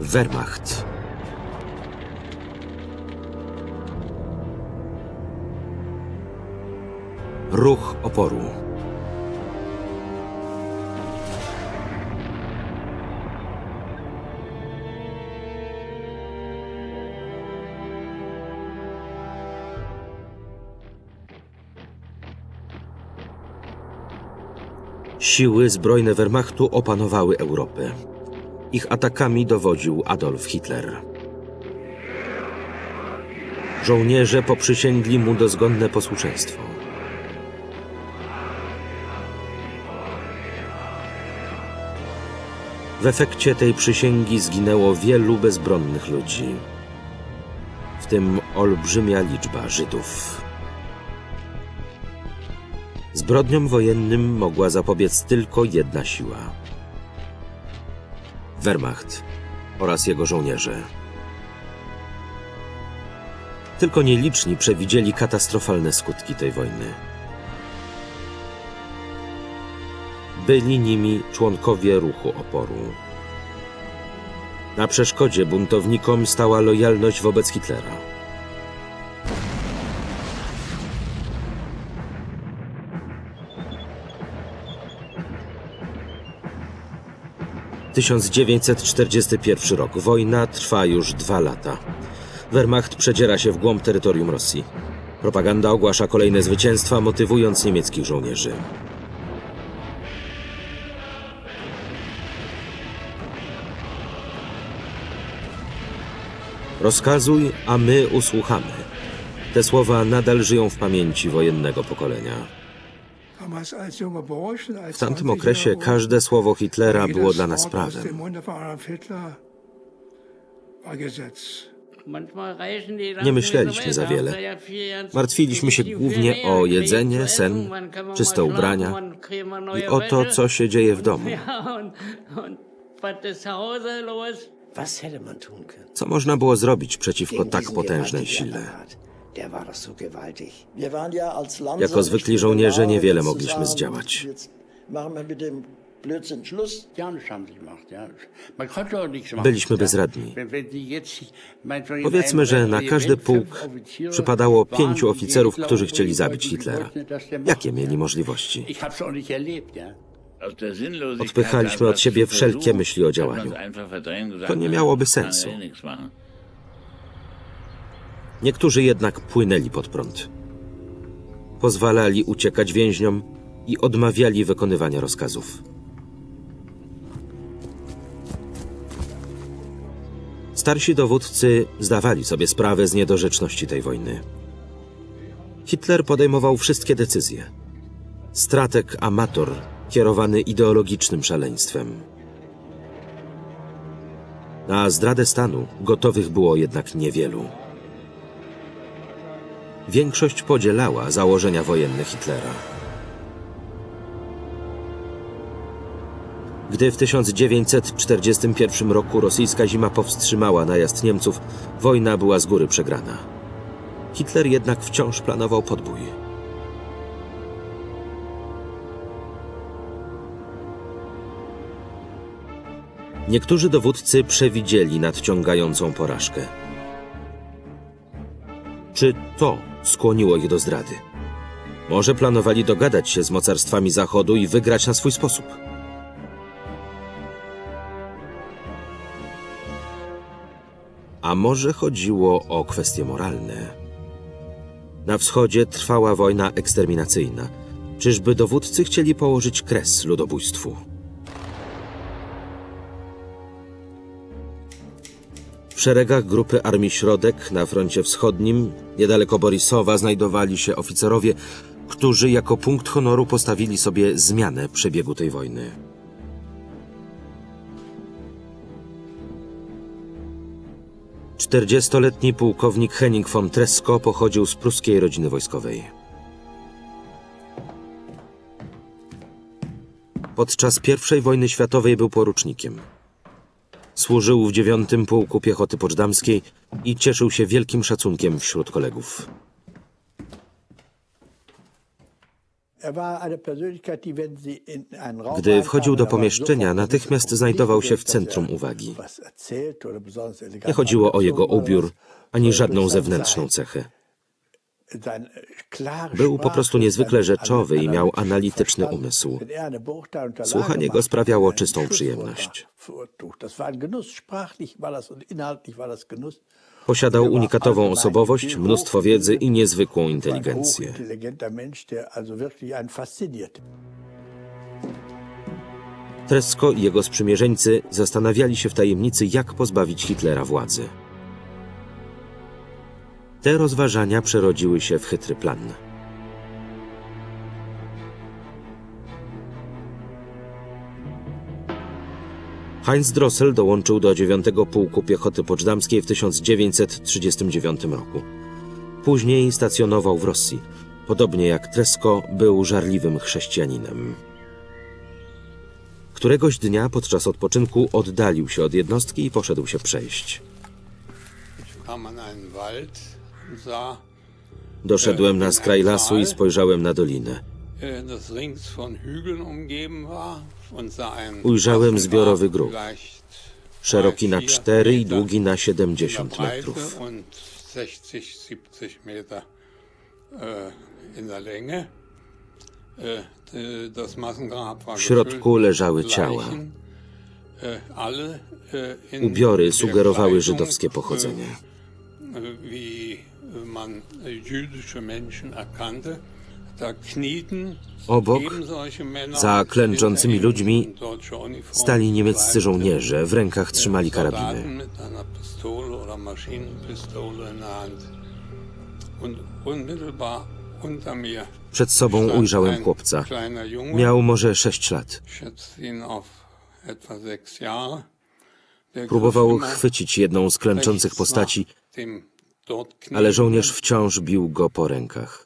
Wehrmacht. Ruch oporu. Siły zbrojne Wehrmachtu opanowały Europę. Ich atakami dowodził Adolf Hitler. Żołnierze poprzysięgli mu dozgonne posłuszeństwo. W efekcie tej przysięgi zginęło wielu bezbronnych ludzi, w tym olbrzymia liczba Żydów. Zbrodniom wojennym mogła zapobiec tylko jedna siła – Wehrmacht oraz jego żołnierze. Tylko nieliczni przewidzieli katastrofalne skutki tej wojny. Byli nimi członkowie ruchu oporu. Na przeszkodzie buntownikom stała lojalność wobec Hitlera. – 1941 rok. Wojna trwa już 2 lata. Wehrmacht przedziera się w głąb terytorium Rosji. Propaganda ogłasza kolejne zwycięstwa, motywując niemieckich żołnierzy. Rozkazuj, a my usłuchamy. Te słowa nadal żyją w pamięci wojennego pokolenia. W tamtym okresie każde słowo Hitlera było dla nas prawem. Nie myśleliśmy za wiele. Martwiliśmy się głównie o jedzenie, sen, czyste ubrania i o to, co się dzieje w domu. Co można było zrobić przeciwko tak potężnej sile? Jako zwykli żołnierze niewiele mogliśmy zdziałać. Byliśmy bezradni. Powiedzmy, że na każdy pułk przypadało 5 oficerów, którzy chcieli zabić Hitlera. Jakie mieli możliwości? Odpychaliśmy od siebie wszelkie myśli o działaniu. To nie miałoby sensu. Niektórzy jednak płynęli pod prąd. Pozwalali uciekać więźniom i odmawiali wykonywania rozkazów. Starsi dowódcy zdawali sobie sprawę z niedorzeczności tej wojny. Hitler podejmował wszystkie decyzje. Strateg amator, kierowany ideologicznym szaleństwem. Na zdradę stanu gotowych było jednak niewielu. Większość podzielała założenia wojenne Hitlera. Gdy w 1941 roku rosyjska zima powstrzymała najazd Niemców, wojna była z góry przegrana. Hitler jednak wciąż planował podbój. Niektórzy dowódcy przewidzieli nadciągającą porażkę. Czy to skłoniło ich do zdrady? Może planowali dogadać się z mocarstwami Zachodu i wygrać na swój sposób? A może chodziło o kwestie moralne? Na wschodzie trwała wojna eksterminacyjna. Czyżby dowódcy chcieli położyć kres ludobójstwu? W szeregach grupy Armii Środek na froncie wschodnim, niedaleko Borisowa, znajdowali się oficerowie, którzy jako punkt honoru postawili sobie zmianę przebiegu tej wojny. Czterdziestoletni pułkownik Henning von Tresckow pochodził z pruskiej rodziny wojskowej. Podczas I wojny światowej był porucznikiem. Służył w 9. Pułku Piechoty Poczdamskiej i cieszył się wielkim szacunkiem wśród kolegów. Gdy wchodził do pomieszczenia, natychmiast znajdował się w centrum uwagi. Nie chodziło o jego ubiór, ani żadną zewnętrzną cechę. Był po prostu niezwykle rzeczowy i miał analityczny umysł. Słuchanie go sprawiało czystą przyjemność. Posiadał unikatową osobowość, mnóstwo wiedzy i niezwykłą inteligencję. Tresco i jego sprzymierzeńcy zastanawiali się w tajemnicy, jak pozbawić Hitlera władzy. Te rozważania przerodziły się w chytry plan. Heinz Drossel dołączył do 9. Pułku Piechoty Poczdamskiej w 1939 roku. Później stacjonował w Rosji. Podobnie jak Tresco, był żarliwym chrześcijaninem. Któregoś dnia podczas odpoczynku oddalił się od jednostki i poszedł się przejść. Doszedłem na skraj lasu i spojrzałem na dolinę. Ujrzałem zbiorowy grób, szeroki na 4 i długi na 70 metrów. W środku leżały ciała. Ubiory sugerowały żydowskie pochodzenie. Obok, za klęczącymi ludźmi, stali niemieccy żołnierze, w rękach trzymali karabiny. Przed sobą ujrzałem chłopca. Miał może 6 lat. Próbował chwycić jedną z klęczących postaci, ale żołnierz wciąż bił go po rękach.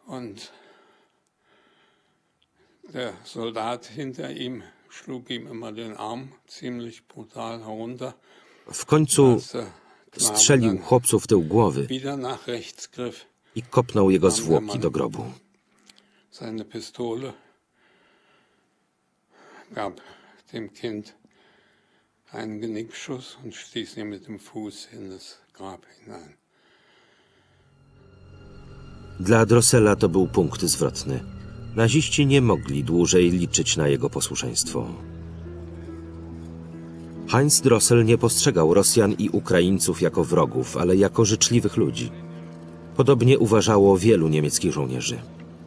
W końcu strzelił chłopcu w tył głowy i kopnął jego zwłoki do grobu. Einen Genickschuss und stieß ihn mit dem Fuß in das Grab hinein. Dla Drossela to był punkt zwrotny. Naziści nie mogli dłużej liczyć na jego posłuszeństwo. Heinz Drossel nie postrzegał Rosjan i Ukraińców jako wrogów, ale jako życzliwych ludzi. Podobnie uważało wielu niemieckich żołnierzy.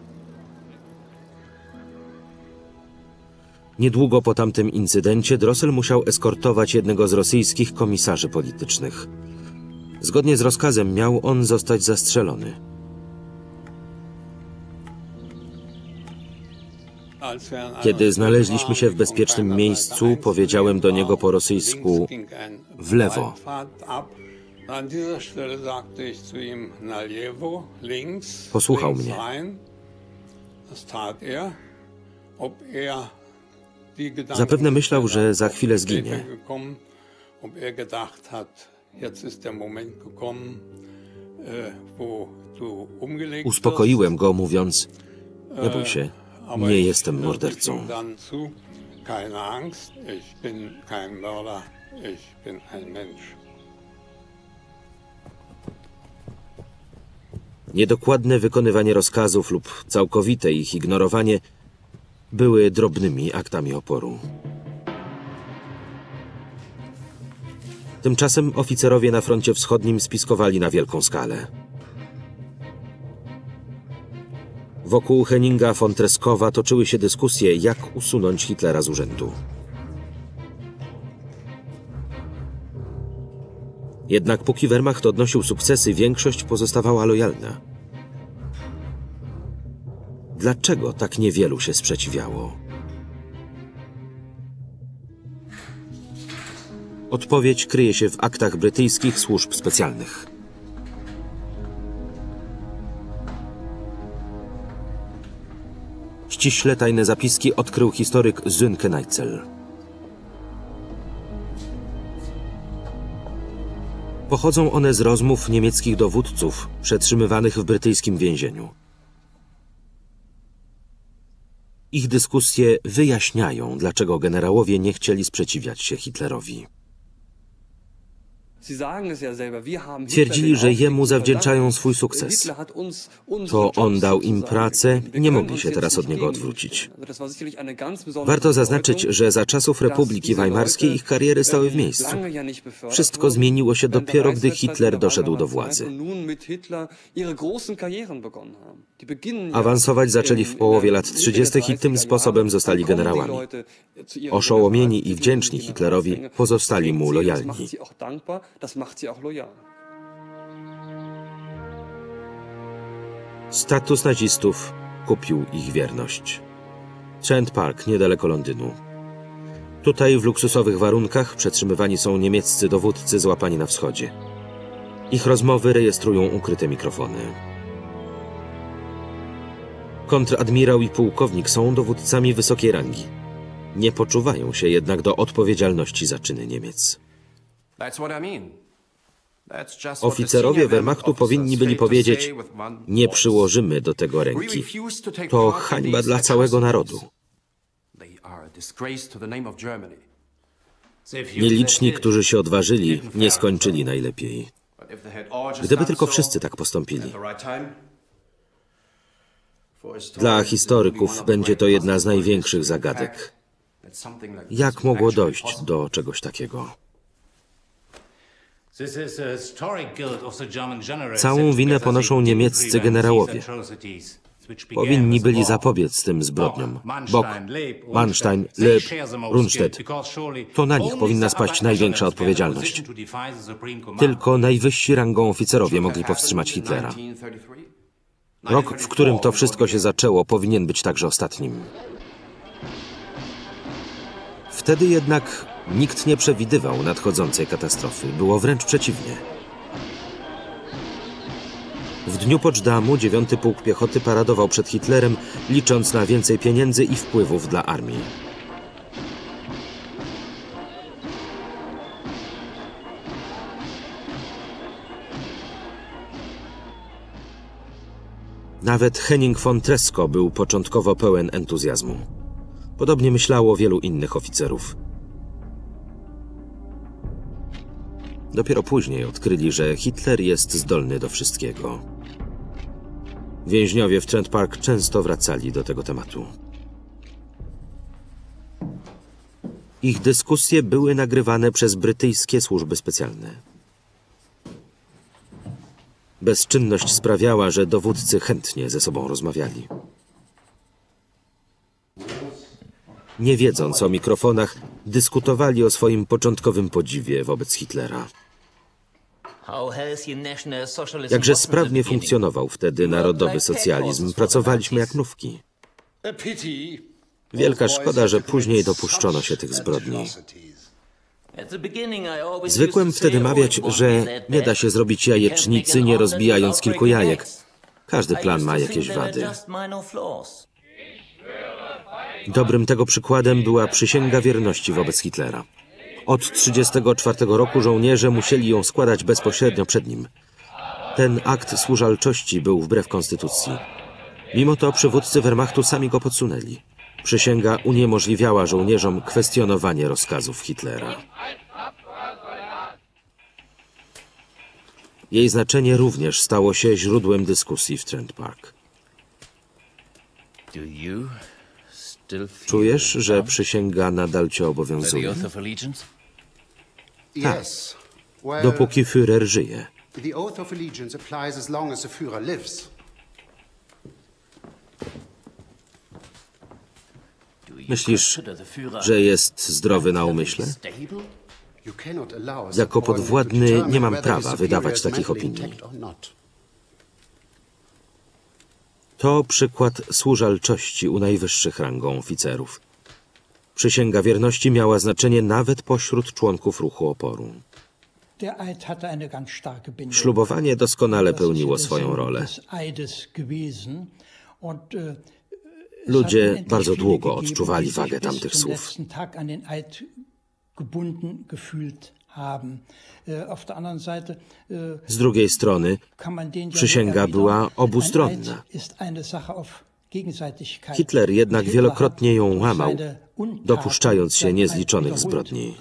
Niedługo po tamtym incydencie Drossel musiał eskortować jednego z rosyjskich komisarzy politycznych. Zgodnie z rozkazem miał on zostać zastrzelony. Kiedy znaleźliśmy się w bezpiecznym miejscu, powiedziałem do niego po rosyjsku: w lewo. Posłuchał mnie. Zapewne myślał, że za chwilę zginie. Uspokoiłem go, mówiąc: nie bój się, nie jestem mordercą. Niedokładne wykonywanie rozkazów lub całkowite ich ignorowanie były drobnymi aktami oporu. Tymczasem oficerowie na froncie wschodnim spiskowali na wielką skalę. Wokół Henninga von Treskowa toczyły się dyskusje, jak usunąć Hitlera z urzędu. Jednak póki Wehrmacht odnosił sukcesy, większość pozostawała lojalna. Dlaczego tak niewielu się sprzeciwiało? Odpowiedź kryje się w aktach brytyjskich służb specjalnych. Ściśle tajne zapiski odkrył historyk Sönke Neitzel. Pochodzą one z rozmów niemieckich dowódców przetrzymywanych w brytyjskim więzieniu. Ich dyskusje wyjaśniają, dlaczego generałowie nie chcieli sprzeciwiać się Hitlerowi. Twierdzili, że jemu zawdzięczają swój sukces. To on dał im pracę i nie mogli się teraz od niego odwrócić. Warto zaznaczyć, że za czasów Republiki Weimarskiej ich kariery stały w miejscu. Wszystko zmieniło się dopiero, gdy Hitler doszedł do władzy. Awansować zaczęli w połowie lat 30. i tym sposobem zostali generałami. Oszołomieni i wdzięczni Hitlerowi pozostali mu lojalni. Status nazistów kupił ich wierność. Trent Park, niedaleko Londynu. Tutaj w luksusowych warunkach przetrzymywani są niemieccy dowódcy złapani na wschodzie. Ich rozmowy rejestrują ukryte mikrofony. Kontradmirał i pułkownik są dowódcami wysokiej rangi. Nie poczuwają się jednak do odpowiedzialności za czyny Niemiec. Oficerowie Wehrmachtu powinni byli powiedzieć: nie przyłożymy do tego ręki. To hańba dla całego narodu. Nieliczni, którzy się odważyli, nie skończyli najlepiej. Gdyby tylko wszyscy tak postąpili. Dla historyków będzie to jedna z największych zagadek. Jak mogło dojść do czegoś takiego? Całą winę ponoszą niemieccy generałowie. Powinni byli zapobiec tym zbrodniom. Bock, Manstein, Loeb, Rundstedt. To na nich powinna spaść największa odpowiedzialność. Tylko najwyżsi rangą oficerowie mogli powstrzymać Hitlera. Rok, w którym to wszystko się zaczęło, powinien być także ostatnim. Wtedy jednak nikt nie przewidywał nadchodzącej katastrofy. Było wręcz przeciwnie. W dniu Poczdamу 9. Pułk Piechoty paradował przed Hitlerem, licząc na więcej pieniędzy i wpływów dla armii. Nawet Henning von Tresckow był początkowo pełen entuzjazmu. Podobnie myślało wielu innych oficerów. Dopiero później odkryli, że Hitler jest zdolny do wszystkiego. Więźniowie w Trent Park często wracali do tego tematu. Ich dyskusje były nagrywane przez brytyjskie służby specjalne. Bezczynność sprawiała, że dowódcy chętnie ze sobą rozmawiali. Nie wiedząc o mikrofonach, dyskutowali o swoim początkowym podziwie wobec Hitlera. Jakże sprawnie funkcjonował wtedy narodowy socjalizm. Pracowaliśmy jak mrówki. Wielka szkoda, że później dopuszczono się tych zbrodni. Zwykłem wtedy mawiać, że nie da się zrobić jajecznicy, nie rozbijając kilku jajek. Każdy plan ma jakieś wady. Dobrym tego przykładem była przysięga wierności wobec Hitlera. Od 1934 roku żołnierze musieli ją składać bezpośrednio przed nim. Ten akt służalczości był wbrew konstytucji. Mimo to przywódcy Wehrmachtu sami go podsunęli. Przysięga uniemożliwiała żołnierzom kwestionowanie rozkazów Hitlera. Jej znaczenie również stało się źródłem dyskusji w Trent Park. Czujesz, że przysięga nadal cię obowiązuje? Tak, dopóki Führer żyje. Myślisz, że jest zdrowy na umyśle? Jako podwładny nie mam prawa wydawać takich opinii. To przykład służalczości u najwyższych rangą oficerów. Przysięga wierności miała znaczenie nawet pośród członków ruchu oporu. Ślubowanie doskonale pełniło swoją rolę. Ludzie bardzo długo odczuwali wagę tamtych słów. Z drugiej strony przysięga była obustronna. Hitler jednak wielokrotnie ją łamał, dopuszczając się niezliczonych zbrodni.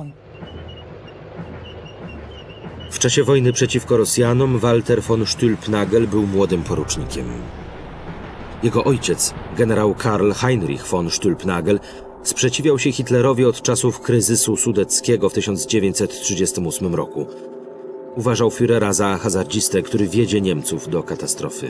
W czasie wojny przeciwko Rosjanom Walter von Stülpnagel był młodym porucznikiem. Jego ojciec, generał Karl Heinrich von Stülpnagel, sprzeciwiał się Hitlerowi od czasów kryzysu sudeckiego w 1938 roku. Uważał Führera za hazardzistę, który wiedzie Niemców do katastrofy.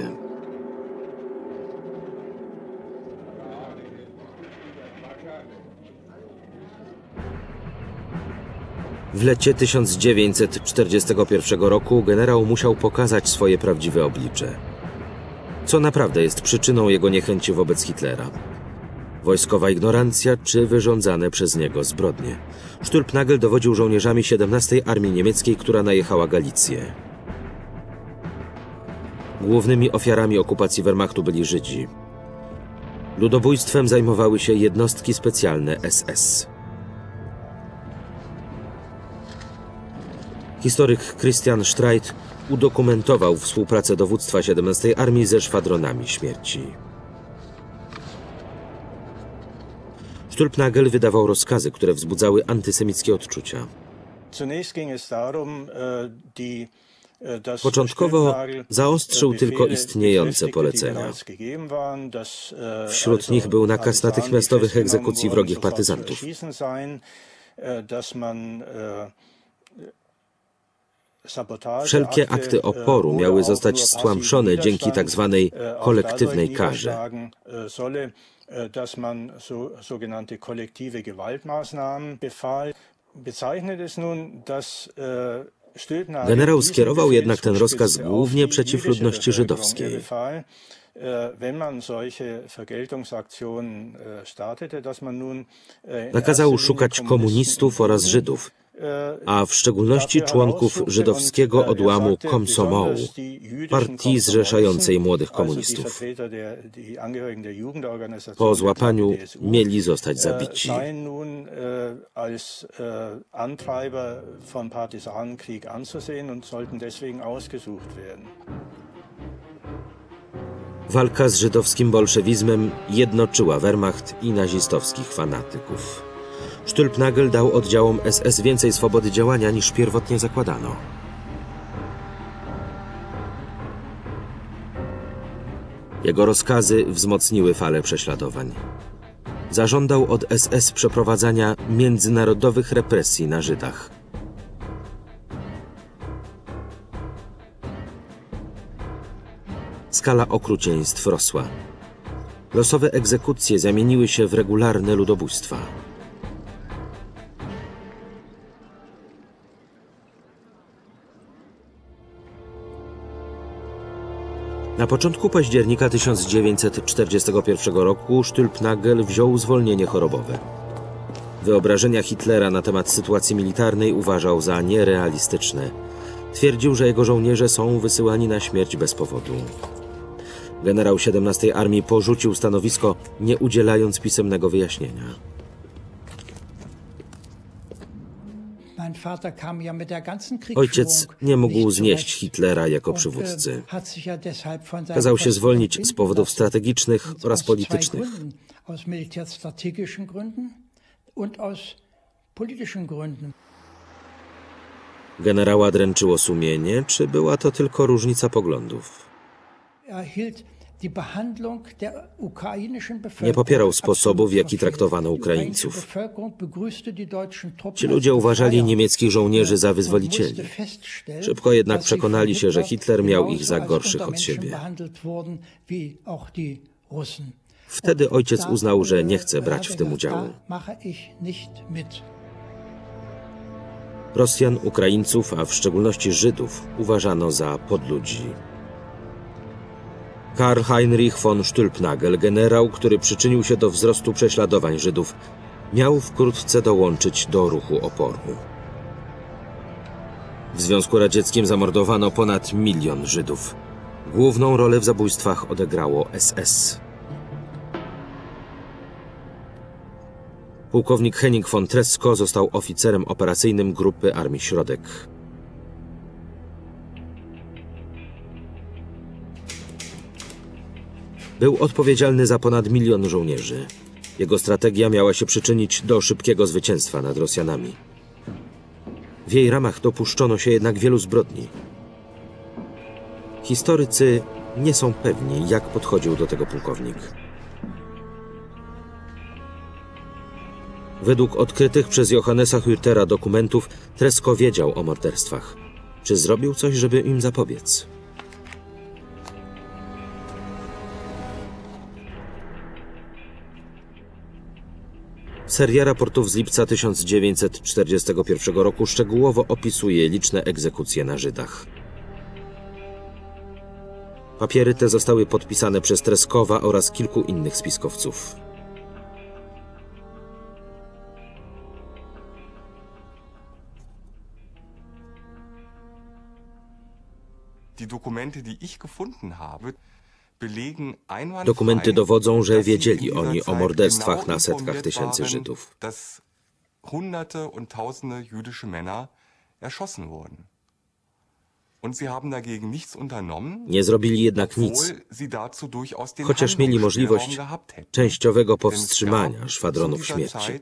W lecie 1941 roku generał musiał pokazać swoje prawdziwe oblicze. Co naprawdę jest przyczyną jego niechęci wobec Hitlera? Wojskowa ignorancja czy wyrządzane przez niego zbrodnie? Stülpnagel dowodził żołnierzami 17. Armii Niemieckiej, która najechała Galicję. Głównymi ofiarami okupacji Wehrmachtu byli Żydzi. Ludobójstwem zajmowały się jednostki specjalne SS. Historyk Christian Streit udokumentował współpracę dowództwa 17. Armii ze szwadronami śmierci. Stülpnagel wydawał rozkazy, które wzbudzały antysemickie odczucia. Początkowo zaostrzył tylko istniejące polecenia. Wśród nich był nakaz natychmiastowych egzekucji wrogich partyzantów. Wszelkie akty oporu miały zostać stłamszone dzięki tzw. kolektywnej karze. Generał skierował jednak ten rozkaz głównie przeciw ludności żydowskiej. Nakazał szukać komunistów oraz Żydów, a w szczególności członków żydowskiego odłamu Komsomołu, partii zrzeszającej młodych komunistów. Po złapaniu mieli zostać zabici. Walka z żydowskim bolszewizmem jednoczyła Wehrmacht i nazistowskich fanatyków. Stülpnagel dał oddziałom SS więcej swobody działania niż pierwotnie zakładano. Jego rozkazy wzmocniły falę prześladowań. Zażądał od SS przeprowadzania międzynarodowych represji na Żydach. Skala okrucieństw rosła. Losowe egzekucje zamieniły się w regularne ludobójstwa. Na początku października 1941 roku Stülpnagel wziął zwolnienie chorobowe. Wyobrażenia Hitlera na temat sytuacji militarnej uważał za nierealistyczne. Twierdził, że jego żołnierze są wysyłani na śmierć bez powodu. Generał 17. Armii porzucił stanowisko, nie udzielając pisemnego wyjaśnienia. Ojciec nie mógł znieść Hitlera jako przywódcy. Kazał się zwolnić z powodów strategicznych oraz politycznych. Generała dręczyło sumienie, czy była to tylko różnica poglądów? Nie popierał sposobu, w jaki traktowano Ukraińców. Ci ludzie uważali niemieckich żołnierzy za wyzwolicieli. Szybko jednak przekonali się, że Hitler miał ich za gorszych od siebie. Wtedy ojciec uznał, że nie chce brać w tym udziału. Rosjan, Ukraińców, a w szczególności Żydów uważano za podludzi. Karl Heinrich von Stülpnagel, generał, który przyczynił się do wzrostu prześladowań Żydów, miał wkrótce dołączyć do ruchu oporu. W Związku Radzieckim zamordowano ponad 1 milion Żydów. Główną rolę w zabójstwach odegrało SS. Pułkownik Henning von Tresckow został oficerem operacyjnym Grupy Armii Środek. Był odpowiedzialny za ponad 1 000 000 żołnierzy. Jego strategia miała się przyczynić do szybkiego zwycięstwa nad Rosjanami. W jej ramach dopuszczono się jednak wielu zbrodni. Historycy nie są pewni, jak podchodził do tego pułkownik. Według odkrytych przez Johannesa Hürtera dokumentów Tresco wiedział o morderstwach. Czy zrobił coś, żeby im zapobiec? Seria raportów z lipca 1941 roku szczegółowo opisuje liczne egzekucje na Żydach. Papiery te zostały podpisane przez Trescowa oraz kilku innych spiskowców. Dokumenty dowodzą, że wiedzieli oni o morderstwach na setkach tysięcy Żydów. Nie zrobili jednak nic, chociaż mieli możliwość częściowego powstrzymania szwadronów śmierci.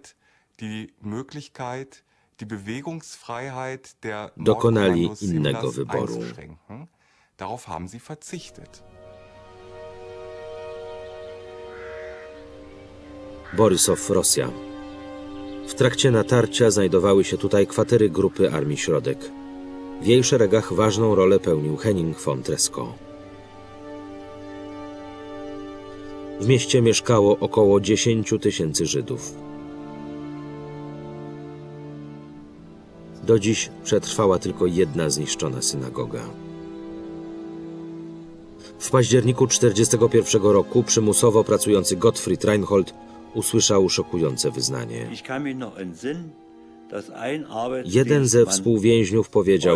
Dokonali innego wyboru. Borysow, Rosja. W trakcie natarcia znajdowały się tutaj kwatery grupy Armii Środek. W jej szeregach ważną rolę pełnił Henning von Tresco. W mieście mieszkało około 10 000 Żydów. Do dziś przetrwała tylko jedna zniszczona synagoga. W październiku 1941 roku przymusowo pracujący Gottfried Reinhold usłyszał szokujące wyznanie. Jeden ze współwięźniów powiedział: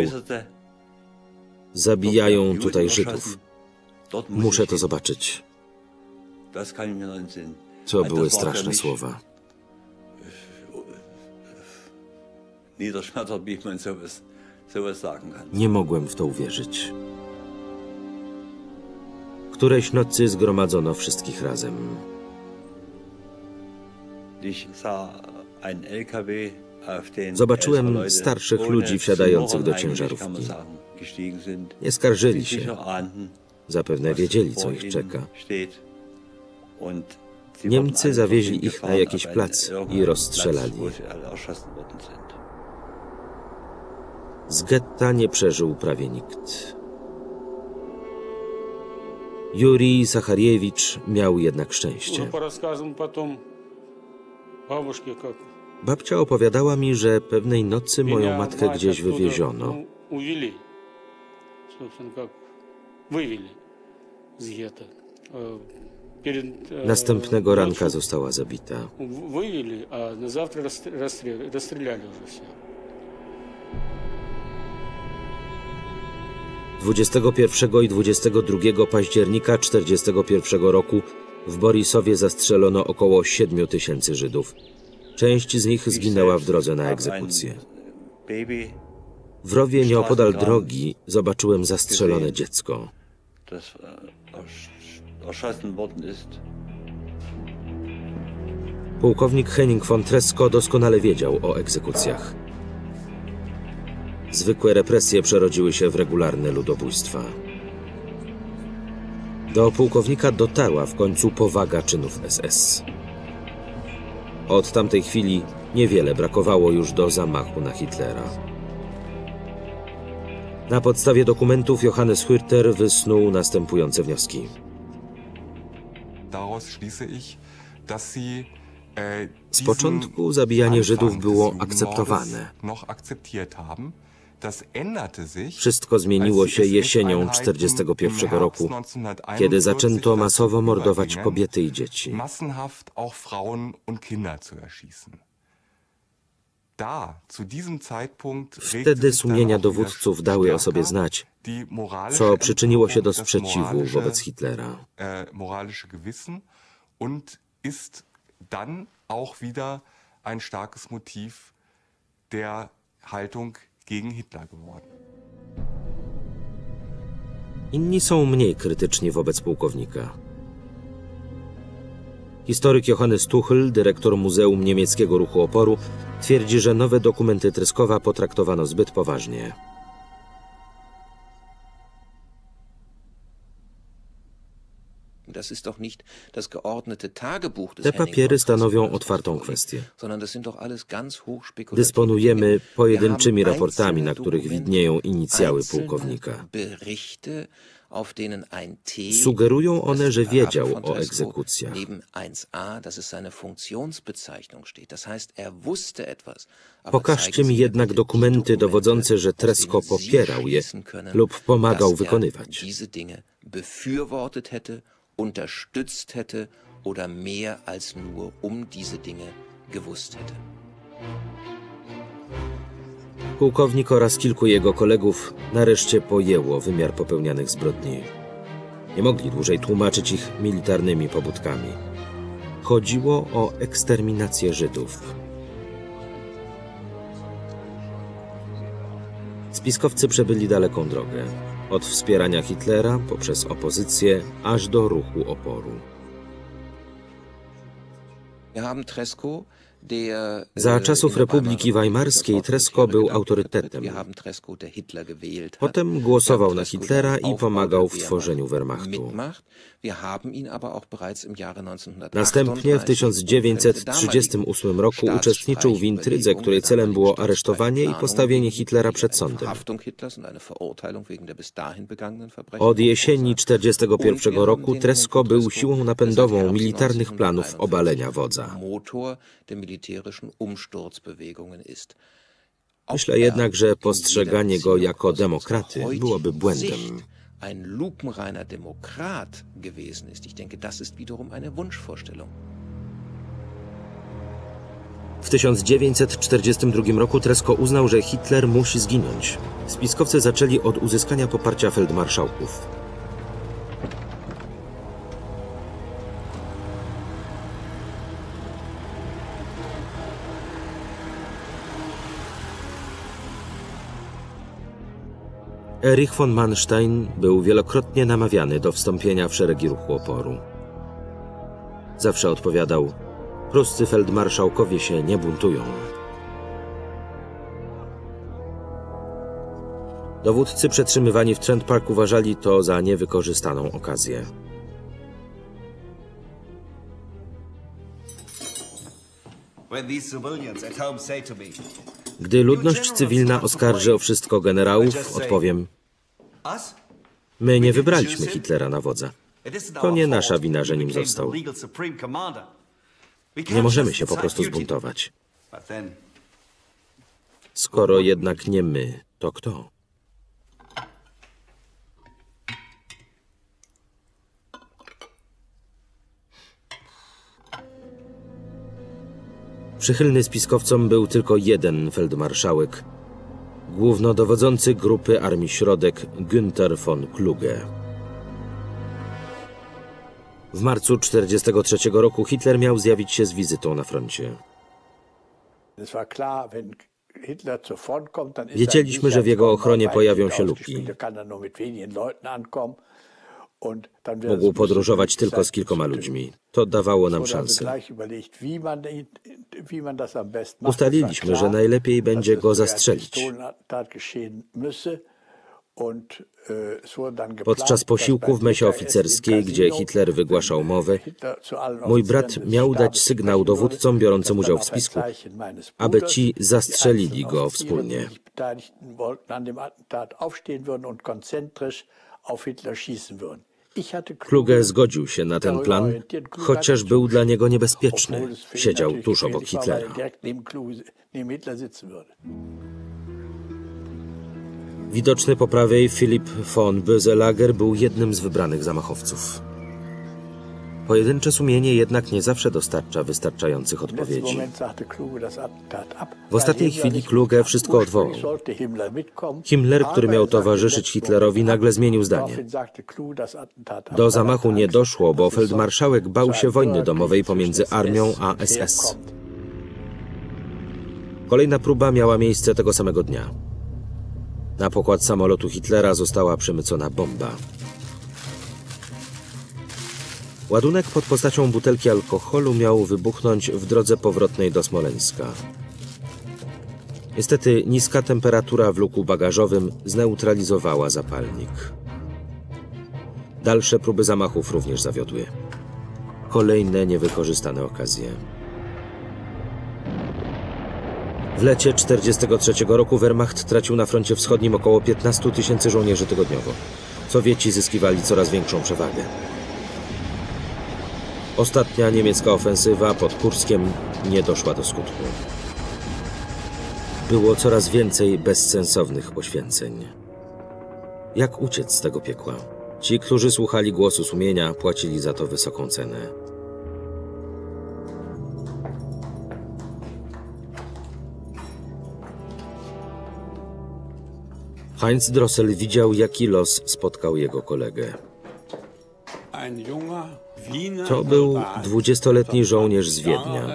zabijają tutaj Żydów. Muszę to zobaczyć. To były straszne słowa. Nie mogłem w to uwierzyć. Którejś nocy zgromadzono wszystkich razem. Zobaczyłem starszych ludzi wsiadających do ciężarówki. Nie skarżyli się. Zapewne wiedzieli, co ich czeka. Niemcy zawieźli ich na jakiś plac i rozstrzelali. Z getta nie przeżył prawie nikt. Jurij Sachariewicz miał jednak szczęście. Babcia opowiadała mi, że pewnej nocy moją matkę gdzieś wywieziono. Następnego ranka została zabita. 21 i 22 października 1941 roku w Borysowie zastrzelono około 7 000 Żydów. Część z nich zginęła w drodze na egzekucję. W rowie nieopodal drogi zobaczyłem zastrzelone dziecko. Pułkownik Henning von Tresco doskonale wiedział o egzekucjach. Zwykłe represje przerodziły się w regularne ludobójstwa. Do pułkownika dotarła w końcu powaga czynów SS. Od tamtej chwili niewiele brakowało już do zamachu na Hitlera. Na podstawie dokumentów Johannes Hürter wysnuł następujące wnioski. Z początku zabijanie Żydów było akceptowane. Wszystko zmieniło się jesienią 1941 roku, kiedy zaczęto masowo mordować kobiety i dzieci. Wtedy sumienia dowódców dały o sobie znać, co przyczyniło się do sprzeciwu wobec Hitlera. Dann auch wieder ein starkes Motiv der Haltung gegen Hitler geworden. Inni są mniej krytyczni wobec pułkownika. Historyk Johannes Tuchel, dyrektor Muzeum Niemieckiego Ruchu Oporu, twierdzi, że nowe dokumenty Treskowa potraktowano zbyt poważnie. Te papiery stanowią otwartą kwestię. Dysponujemy pojedynczymi raportami, na których widnieją inicjały pułkownika. Sugerują one, że wiedział o egzekucjach. Pokażcie mi jednak dokumenty dowodzące, że Tresko popierał je lub pomagał wykonywać. Unterstützt hätte oder mehr als nur diese Dinge gewusst hätte. Pułkownik oraz kilku jego kolegów nareszcie pojęło wymiar popełnianych zbrodni. Nie mogli dłużej tłumaczyć ich militarnymi pobudkami. Chodziło o eksterminację Żydów. Spiskowcy przebyli daleką drogę. Od wspierania Hitlera poprzez opozycję aż do ruchu oporu. Za czasów Republiki Weimarskiej Tresko był autorytetem. Potem głosował na Hitlera i pomagał w tworzeniu Wehrmachtu. Następnie w 1938 roku uczestniczył w intrydze, której celem było aresztowanie i postawienie Hitlera przed sądem. Od jesieni 1941 roku Tresko był siłą napędową militarnych planów obalenia wodza. Myślę jednak, że postrzeganie go jako demokraty byłoby błędem. Ein lupenreiner Demokrat gewesen ist. Ich denke, das ist wiederum eine Wunschvorstellung. W 1942 roku Tresko uznał, że Hitler musi zginąć. Spiskowcy zaczęli od uzyskania poparcia feldmarszałków. Erich von Manstein był wielokrotnie namawiany do wstąpienia w szeregi ruchu oporu. Zawsze odpowiadał: pruscy feldmarszałkowie się nie buntują. Dowódcy przetrzymywani w Trent Park uważali to za niewykorzystaną okazję. Gdy ludność cywilna oskarży o wszystko generałów, odpowiem: my nie wybraliśmy Hitlera na wodza. To nie nasza wina, że nim został. Nie możemy się po prostu zbuntować. Skoro jednak nie my, to kto? Przychylny spiskowcom był tylko jeden feldmarszałek, głównodowodzący grupy Armii Środek Günther von Kluge. W marcu 1943 roku Hitler miał zjawić się z wizytą na froncie. Wiedzieliśmy, że w jego ochronie pojawią się luki. Mógł podróżować tylko z kilkoma ludźmi. To dawało nam szansę. Ustaliliśmy, że najlepiej będzie go zastrzelić. Podczas posiłku w mesie oficerskiej, gdzie Hitler wygłaszał mowę, mój brat miał dać sygnał dowódcom biorącym udział w spisku, aby ci zastrzelili go wspólnie. Kluge zgodził się na ten plan, chociaż był dla niego niebezpieczny. Siedział tuż obok Hitlera. Widoczny po prawej Philipp von Boeselager był jednym z wybranych zamachowców. Pojedyncze sumienie jednak nie zawsze dostarcza wystarczających odpowiedzi. W ostatniej chwili Kluge wszystko odwołał. Himmler, który miał towarzyszyć Hitlerowi, nagle zmienił zdanie. Do zamachu nie doszło, bo feldmarszałek bał się wojny domowej pomiędzy armią a SS. Kolejna próba miała miejsce tego samego dnia. Na pokład samolotu Hitlera została przemycona bomba. Ładunek pod postacią butelki alkoholu miał wybuchnąć w drodze powrotnej do Smoleńska. Niestety niska temperatura w luku bagażowym zneutralizowała zapalnik. Dalsze próby zamachów również zawiodły. Kolejne niewykorzystane okazje. W lecie 1943 roku Wehrmacht tracił na froncie wschodnim około 15 000 żołnierzy tygodniowo. Sowieci zyskiwali coraz większą przewagę. Ostatnia niemiecka ofensywa pod Kurskiem nie doszła do skutku. Było coraz więcej bezsensownych poświęceń. Jak uciec z tego piekła? Ci, którzy słuchali głosu sumienia, płacili za to wysoką cenę. Heinz Drossel widział, jaki los spotkał jego kolegę. To był 20-letni żołnierz z Wiednia.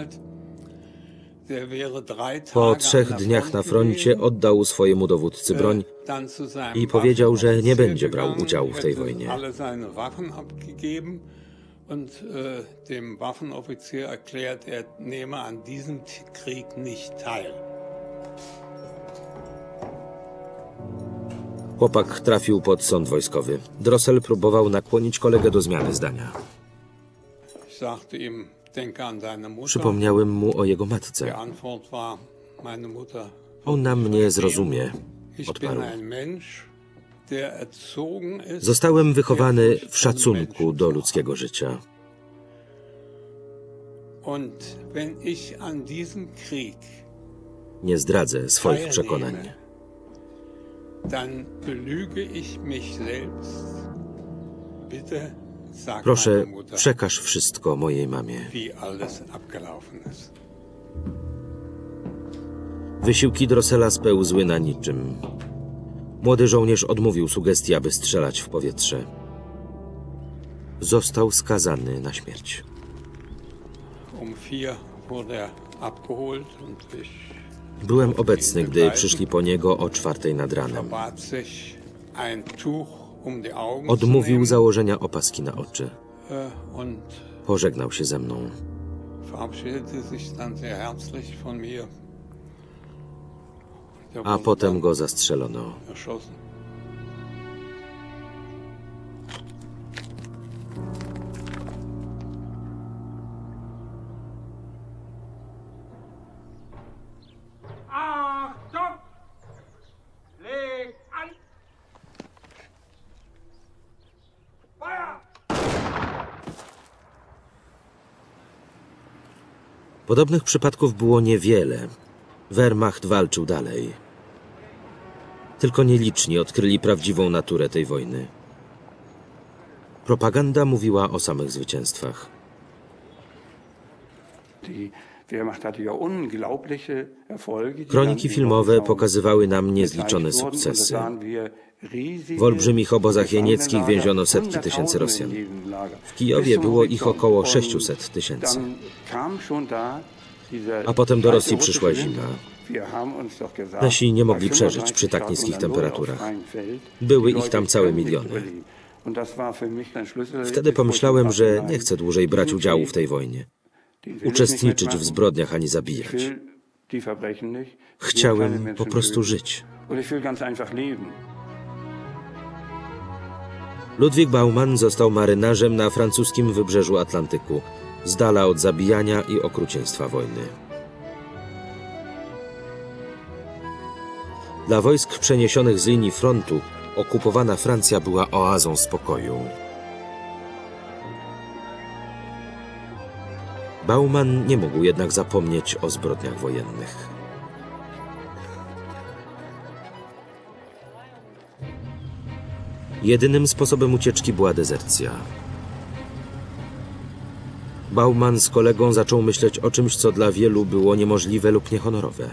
Po 3 dniach na froncie oddał swojemu dowódcy broń i powiedział, że nie będzie brał udziału w tej wojnie. Chłopak trafił pod sąd wojskowy. Drossel próbował nakłonić kolegę do zmiany zdania. Przypomniałem mu o jego matce. Ona mnie zrozumie, odparł. Zostałem wychowany w szacunku do ludzkiego życia. Nie zdradzę swoich przekonań. Proszę, przekaż wszystko mojej mamie. Wysiłki Drossela spełzły na niczym. Młody żołnierz odmówił sugestii, aby strzelać w powietrze. Został skazany na śmierć. Byłem obecny, gdy przyszli po niego o 4:00 nad ranem. Odmówił założenia opaski na oczy. Pożegnał się ze mną. A potem go zastrzelono. Podobnych przypadków było niewiele. Wehrmacht walczył dalej. Tylko nieliczni odkryli prawdziwą naturę tej wojny. Propaganda mówiła o samych zwycięstwach. Kroniki filmowe pokazywały nam niezliczone sukcesy. W olbrzymich obozach jenieckich więziono setki tysięcy Rosjan. W Kijowie było ich około 600 000. A potem do Rosji przyszła zima. Nasi nie mogli przeżyć przy tak niskich temperaturach. Były ich tam całe miliony. Wtedy pomyślałem, że nie chcę dłużej brać udziału w tej wojnie. Uczestniczyć w zbrodniach ani zabijać. Chciałem po prostu żyć. Ludwig Baumann został marynarzem na francuskim wybrzeżu Atlantyku, z dala od zabijania i okrucieństwa wojny. Dla wojsk przeniesionych z linii frontu okupowana Francja była oazą spokoju. Baumann nie mógł jednak zapomnieć o zbrodniach wojennych. Jedynym sposobem ucieczki była dezercja. Baumann z kolegą zaczął myśleć o czymś, co dla wielu było niemożliwe lub niehonorowe.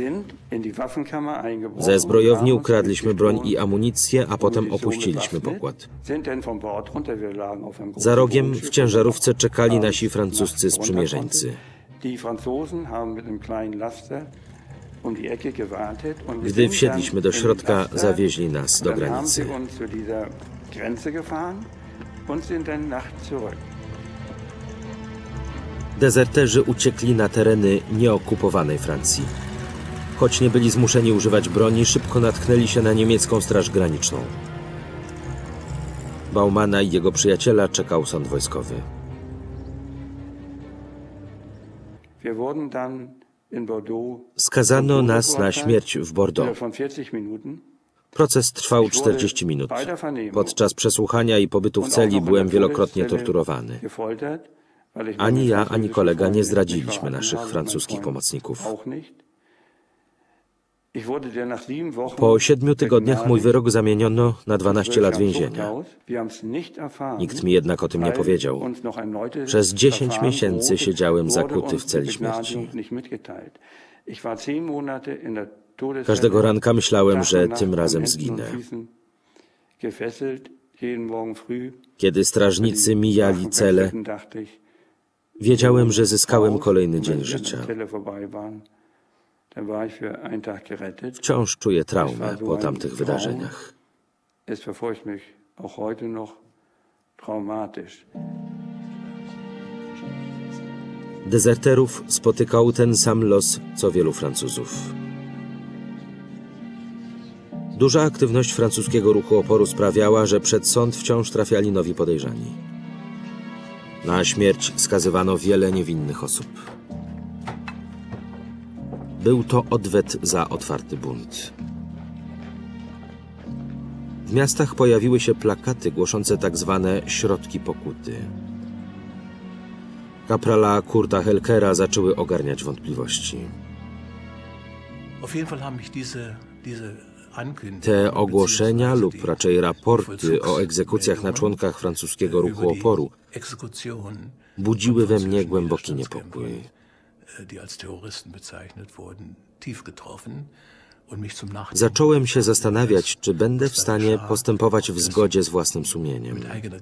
Ze zbrojowni ukradliśmy broń i amunicję, a potem opuściliśmy pokład. Za rogiem w ciężarówce czekali nasi francuscy sprzymierzeńcy. Gdy wsiedliśmy do środka, zawieźli nas do granicy. Dezerterzy uciekli na tereny nieokupowanej Francji. Choć nie byli zmuszeni używać broni, szybko natknęli się na niemiecką straż graniczną. Baumana i jego przyjaciela czekał sąd wojskowy. Skazano nas na śmierć w Bordeaux. Proces trwał 40 minut. Podczas przesłuchania i pobytu w celi byłem wielokrotnie torturowany. Ani ja, ani kolega nie zdradziliśmy naszych francuskich pomocników. Po 7 tygodniach mój wyrok zamieniono na 12 lat więzienia. Nikt mi jednak o tym nie powiedział. Przez 10 miesięcy siedziałem zakuty w celi śmierci. Każdego ranka myślałem, że tym razem zginę. Kiedy strażnicy mijali cele, wiedziałem, że zyskałem kolejny dzień życia. Wciąż czuję traumę po tamtych wydarzeniach. Dezerterów spotykał ten sam los, co wielu Francuzów. Duża aktywność francuskiego ruchu oporu sprawiała, że przed sąd wciąż trafiali nowi podejrzani. Na śmierć skazywano wiele niewinnych osób. Był to odwet za otwarty bunt. W miastach pojawiły się plakaty głoszące tak zwane środki pokuty. Kaprala Kurta Helkera zaczęły ogarniać wątpliwości. Te ogłoszenia lub raczej raporty o egzekucjach na członkach francuskiego ruchu oporu budziły we mnie głęboki niepokój. Zacząłem się zastanawiać, czy będę w stanie postępować w zgodzie z własnym sumieniem.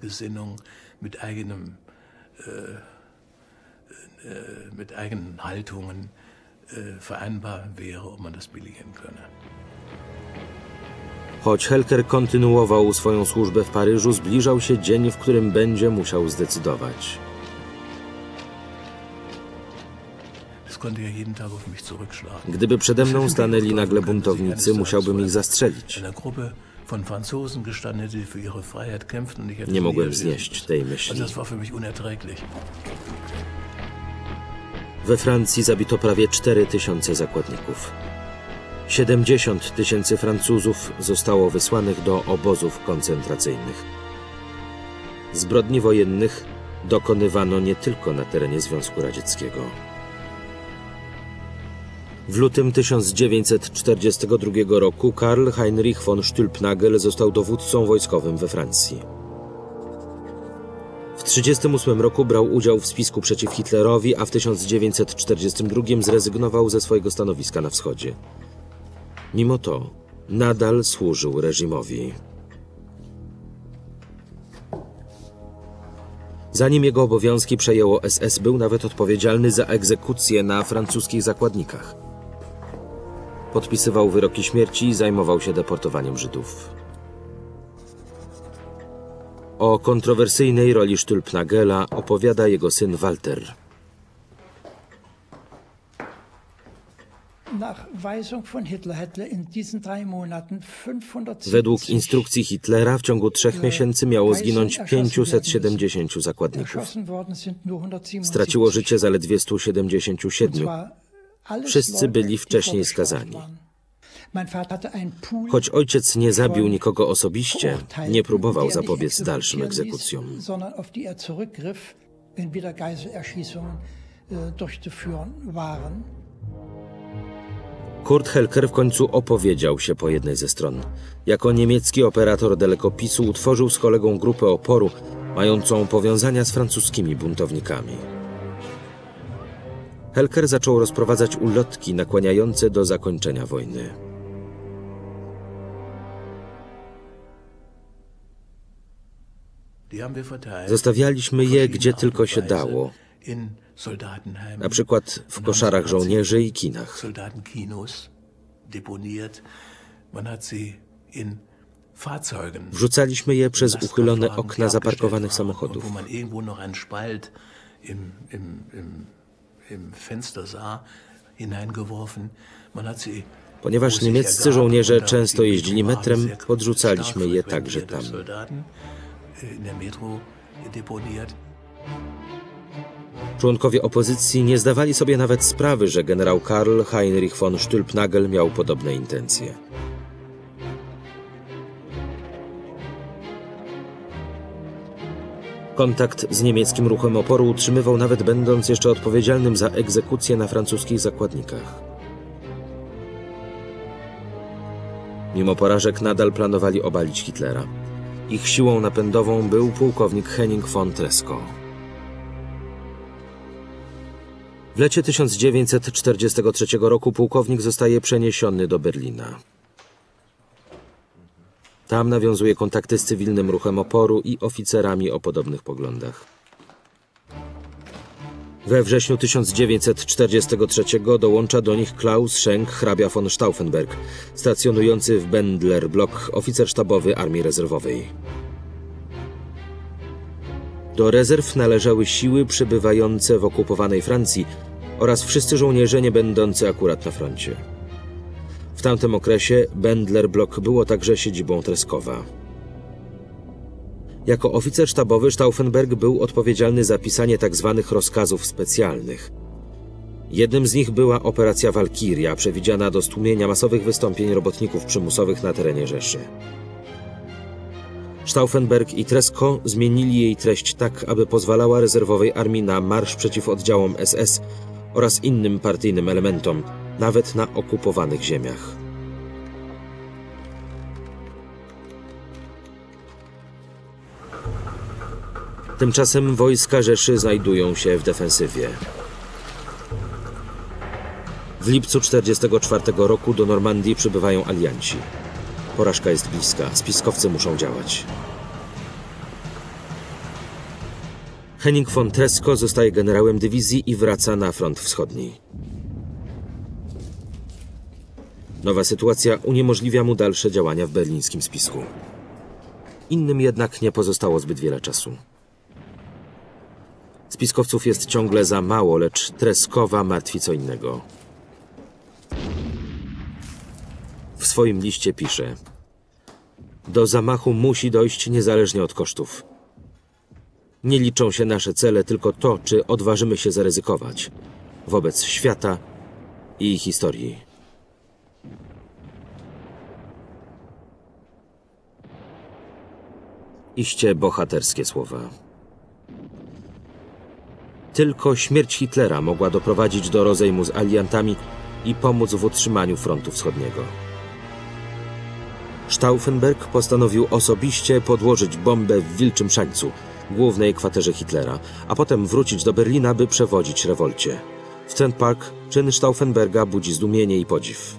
Choć Helker kontynuował swoją służbę w Paryżu, zbliżał się dzień, w którym będzie musiał zdecydować. Gdyby przede mną stanęli nagle buntownicy, musiałbym ich zastrzelić. Nie mogłem znieść tej myśli. We Francji zabito prawie 4000 zakładników. 70 000 Francuzów zostało wysłanych do obozów koncentracyjnych. Zbrodni wojennych dokonywano nie tylko na terenie Związku Radzieckiego. W lutym 1942 roku Karl Heinrich von Stülpnagel został dowódcą wojskowym we Francji. W 1938 roku brał udział w spisku przeciw Hitlerowi, a w 1942 zrezygnował ze swojego stanowiska na wschodzie. Mimo to nadal służył reżimowi. Zanim jego obowiązki przejęło SS, był nawet odpowiedzialny za egzekucje na francuskich zakładnikach. Podpisywał wyroki śmierci i zajmował się deportowaniem Żydów. O kontrowersyjnej roli Stülpnagela opowiada jego syn Walter. Według instrukcji Hitlera w ciągu 3 miesięcy miało zginąć 570 zakładników. Straciło życie zaledwie 177. Wszyscy byli wcześniej skazani. Choć ojciec nie zabił nikogo osobiście, nie próbował zapobiec dalszym egzekucjom. Kurt Helker w końcu opowiedział się po jednej ze stron. Jako niemiecki operator dalekopisu utworzył z kolegą grupę oporu, mającą powiązania z francuskimi buntownikami. Helker zaczął rozprowadzać ulotki nakłaniające do zakończenia wojny. Zostawialiśmy je gdzie tylko się dało, na przykład w koszarach żołnierzy i kinach. Wrzucaliśmy je przez uchylone okna zaparkowanych samochodów. im Fenster sah, hineingeworfen. Man hat sie. Ponieważ niemieccy żołnierze często jeździli metrem, podrzucaliśmy je także tam. Członkowie opozycji nie zdawali sobie nawet sprawy, że generał Karl Heinrich von Stülpnagel miał podobne intencje. Kontakt z niemieckim ruchem oporu utrzymywał nawet będąc jeszcze odpowiedzialnym za egzekucje na francuskich zakładnikach. Mimo porażek nadal planowali obalić Hitlera. Ich siłą napędową był pułkownik Henning von Tresckow. W lecie 1943 roku pułkownik zostaje przeniesiony do Berlina. Tam nawiązuje kontakty z cywilnym ruchem oporu i oficerami o podobnych poglądach. We wrześniu 1943 dołącza do nich Klaus Schenk, hrabia von Stauffenberg, stacjonujący w Bendler Block, oficer sztabowy Armii Rezerwowej. Do rezerw należały siły przebywające w okupowanej Francji oraz wszyscy żołnierze nie będący akurat na froncie. W tamtym okresie Bendler Block było także siedzibą Tresckowa. Jako oficer sztabowy Stauffenberg był odpowiedzialny za pisanie tzw. rozkazów specjalnych. Jednym z nich była operacja Walkiria, przewidziana do stłumienia masowych wystąpień robotników przymusowych na terenie Rzeszy. Stauffenberg i Tresckow zmienili jej treść tak, aby pozwalała rezerwowej armii na marsz przeciw oddziałom SS oraz innym partyjnym elementom, nawet na okupowanych ziemiach. Tymczasem wojska Rzeszy znajdują się w defensywie. W lipcu 1944 roku do Normandii przybywają alianci. Porażka jest bliska, spiskowcy muszą działać. Henning von Tresckow zostaje generałem dywizji i wraca na front wschodni. Nowa sytuacja uniemożliwia mu dalsze działania w berlińskim spisku. Innym jednak nie pozostało zbyt wiele czasu. Spiskowców jest ciągle za mało, lecz Tresckowa martwi co innego. W swoim liście pisze: do zamachu musi dojść niezależnie od kosztów. Nie liczą się nasze cele, tylko to, czy odważymy się zaryzykować wobec świata i historii. Iście bohaterskie słowa. Tylko śmierć Hitlera mogła doprowadzić do rozejmu z aliantami i pomóc w utrzymaniu frontu wschodniego. Stauffenberg postanowił osobiście podłożyć bombę w Wilczym Szańcu, głównej kwaterze Hitlera, a potem wrócić do Berlina, by przewodzić rewolcie. W Trent Park czyn Stauffenberga budzi zdumienie i podziw.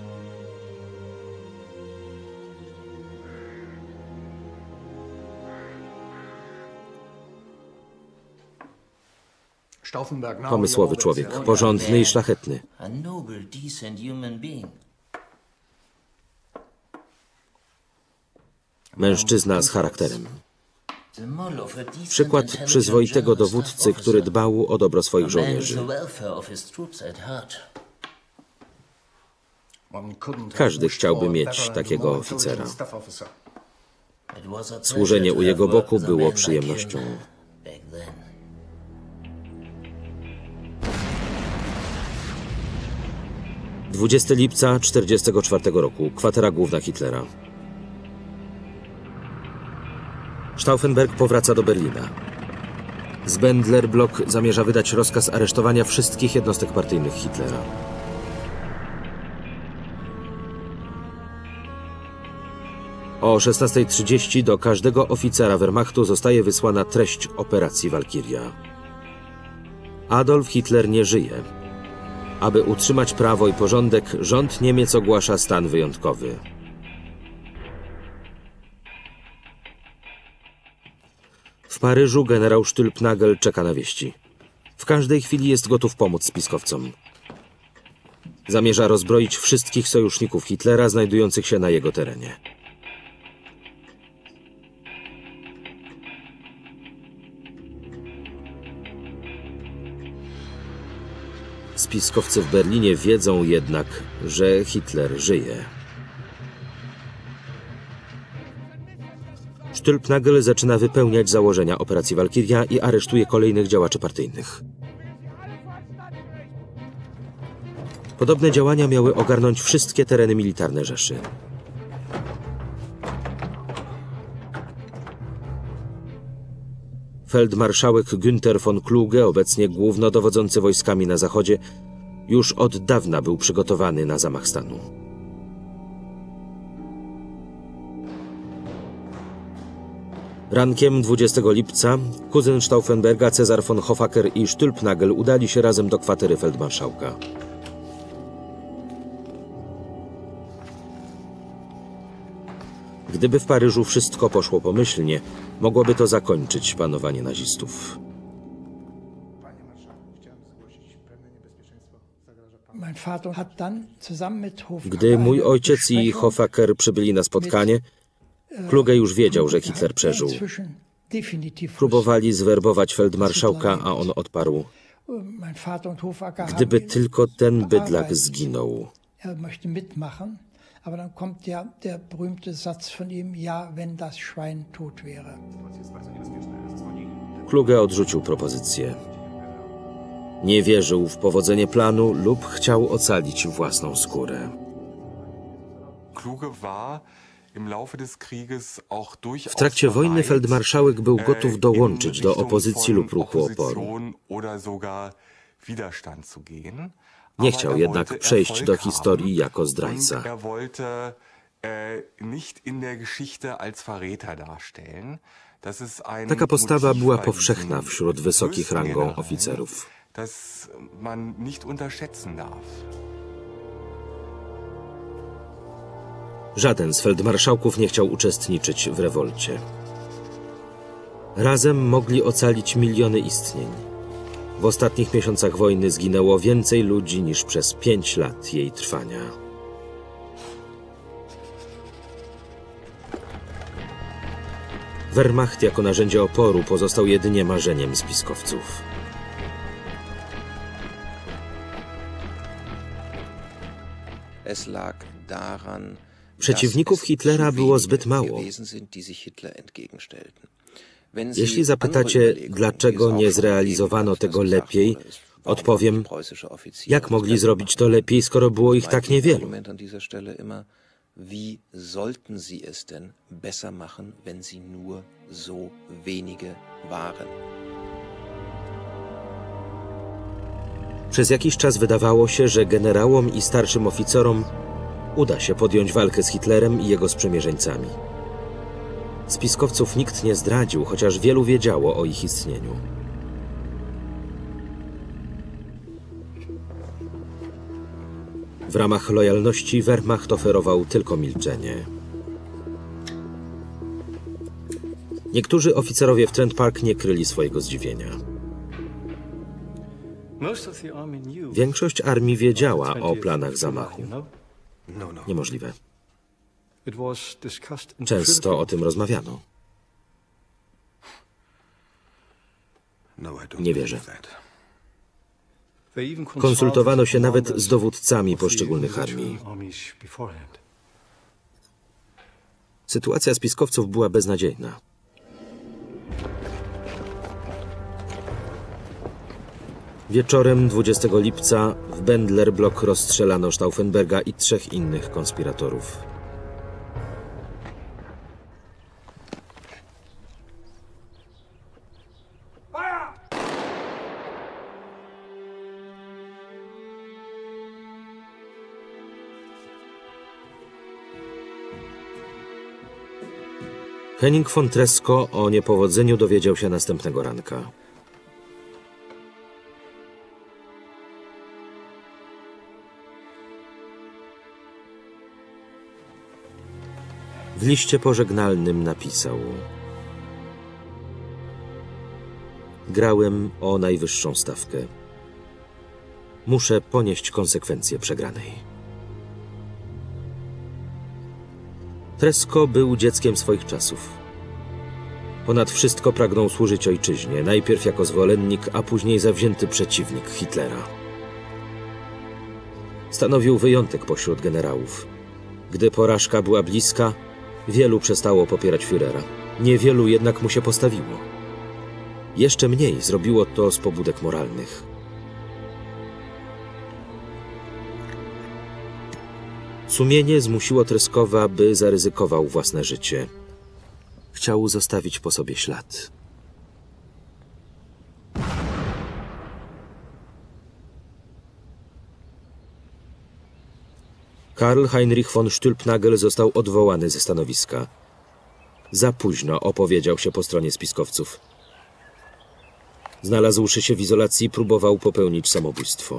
Pomysłowy człowiek, porządny i szlachetny. Mężczyzna z charakterem. Przykład przyzwoitego dowódcy, który dbał o dobro swoich żołnierzy. Każdy chciałby mieć takiego oficera. Służenie u jego boku było przyjemnością. 20 lipca 1944 roku, kwatera główna Hitlera. Stauffenberg powraca do Berlina. Z Bendler Block zamierza wydać rozkaz aresztowania wszystkich jednostek partyjnych Hitlera. O 16:30 do każdego oficera Wehrmachtu zostaje wysłana treść operacji Walkiria. Adolf Hitler nie żyje. Aby utrzymać prawo i porządek, rząd Niemiec ogłasza stan wyjątkowy. W Paryżu generał Stülpnagel czeka na wieści. W każdej chwili jest gotów pomóc spiskowcom. Zamierza rozbroić wszystkich sojuszników Hitlera znajdujących się na jego terenie. spiskowcy w Berlinie wiedzą jednak, że Hitler żyje. Stülpnagel zaczyna wypełniać założenia operacji Walkiria i aresztuje kolejnych działaczy partyjnych. Podobne działania miały ogarnąć wszystkie tereny militarne Rzeszy. Feldmarszałek Günther von Kluge, obecnie głównodowodzący wojskami na zachodzie, już od dawna był przygotowany na zamach stanu. Rankiem 20 lipca kuzyn Stauffenberga Cezar von Hoffaker i Stülpnagel udali się razem do kwatery feldmarszałka. Gdyby w Paryżu wszystko poszło pomyślnie, mogłoby to zakończyć panowanie nazistów. Gdy mój ojciec i Hoffaker przybyli na spotkanie, Kluge już wiedział, że Hitler przeżył. Próbowali zwerbować feldmarszałka, a on odparł: gdyby tylko ten bydlak zginął. Aber dann kommt ja der berühmte Satz von ihm: ja, wenn das Schwein tot wäre. Kluge odrzucił propozycję. Nie wierzył w powodzenie planu lub chciał ocalić własną skórę. W trakcie wojny feldmarszałek był gotów dołączyć do opozycji lub ruchu oporu. Nie chciał jednak przejść do historii jako zdrajca. Taka postawa była powszechna wśród wysokich rangą oficerów. Żaden z feldmarszałków nie chciał uczestniczyć w rewolcie. Razem mogli ocalić miliony istnień. W ostatnich miesiącach wojny zginęło więcej ludzi niż przez 5 lat jej trwania. Wehrmacht jako narzędzie oporu pozostał jedynie marzeniem spiskowców. Przeciwników Hitlera było zbyt mało. Jeśli zapytacie, dlaczego nie zrealizowano tego lepiej, odpowiem: jak mogli zrobić to lepiej, skoro było ich tak niewielu? Wie sollten sie es denn besser machen, wenn sie nur so wenige waren? Przez jakiś czas wydawało się, że generałom i starszym oficerom uda się podjąć walkę z Hitlerem i jego sprzymierzeńcami. Spiskowców nikt nie zdradził, chociaż wielu wiedziało o ich istnieniu. W ramach lojalności Wehrmacht oferował tylko milczenie. Niektórzy oficerowie w Trent Park nie kryli swojego zdziwienia. Większość armii wiedziała o planach zamachu. Niemożliwe. Często o tym rozmawiano. Nie wierzę. Konsultowano się nawet z dowódcami poszczególnych armii. Sytuacja spiskowców była beznadziejna. Wieczorem 20 lipca w Bendler Block rozstrzelano Stauffenberga i 3 innych konspiratorów. Henning von Tresckow o niepowodzeniu dowiedział się następnego ranka. W liście pożegnalnym napisał: grałem o najwyższą stawkę. Muszę ponieść konsekwencje przegranej. Tresckow był dzieckiem swoich czasów. Ponad wszystko pragnął służyć ojczyźnie, najpierw jako zwolennik, a później zawzięty przeciwnik Hitlera. Stanowił wyjątek pośród generałów. Gdy porażka była bliska, wielu przestało popierać Führera. Niewielu jednak mu się postawiło. Jeszcze mniej zrobiło to z pobudek moralnych. Sumienie zmusiło Tryskowa, by zaryzykował własne życie. Chciał zostawić po sobie ślad. Karl Heinrich von Stülpnagel został odwołany ze stanowiska. Za późno opowiedział się po stronie spiskowców. Znalazłszy się w izolacji, próbował popełnić samobójstwo.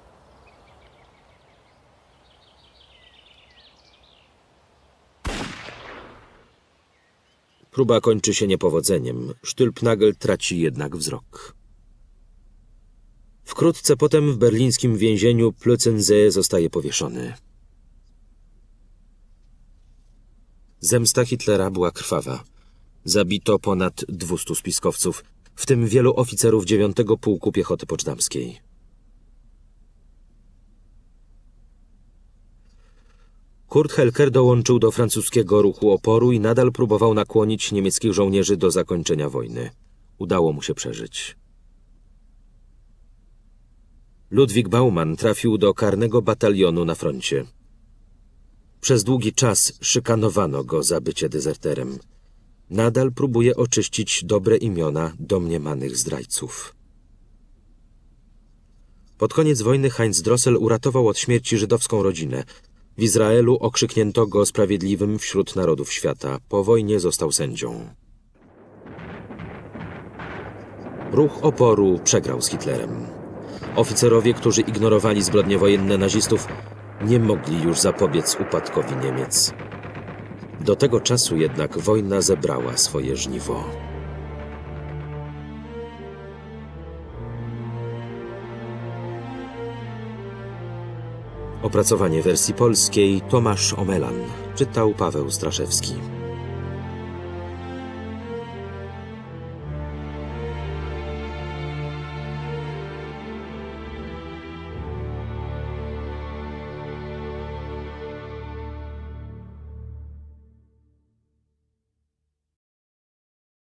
Próba kończy się niepowodzeniem. Stülpnagel traci jednak wzrok. Wkrótce potem w berlińskim więzieniu Plötzensee zostaje powieszony. Zemsta Hitlera była krwawa. Zabito ponad 200 spiskowców, w tym wielu oficerów 9 Pułku Piechoty Poczdamskiej. Kurt Helker dołączył do francuskiego ruchu oporu i nadal próbował nakłonić niemieckich żołnierzy do zakończenia wojny. Udało mu się przeżyć. Ludwig Baumann trafił do karnego batalionu na froncie. Przez długi czas szykanowano go za bycie dezerterem. Nadal próbuje oczyścić dobre imiona domniemanych zdrajców. Pod koniec wojny Heinz Drossel uratował od śmierci żydowską rodzinę. W Izraelu okrzyknięto go sprawiedliwym wśród narodów świata. Po wojnie został sędzią. Ruch oporu przegrał z Hitlerem. Oficerowie, którzy ignorowali zbrodnie wojenne nazistów, nie mogli już zapobiec upadkowi Niemiec. Do tego czasu jednak wojna zebrała swoje żniwo. Opracowanie wersji polskiej Tomasz Omelan. Czytał Paweł Straszewski.